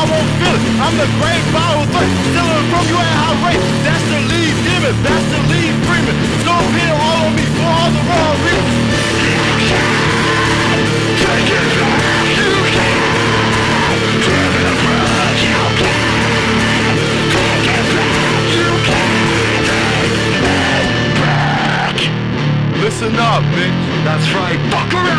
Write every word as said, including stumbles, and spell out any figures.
I won't feel it. I'm the great bottle threat, stealing from you at high rate. That's the lead demon, that's the lead freeman. No opinion all on me for all the wrong reasons. Take it back, you can. Turn it around, you can. Take it back, you can. Take it back. Listen up, bitch. That's right, fucker.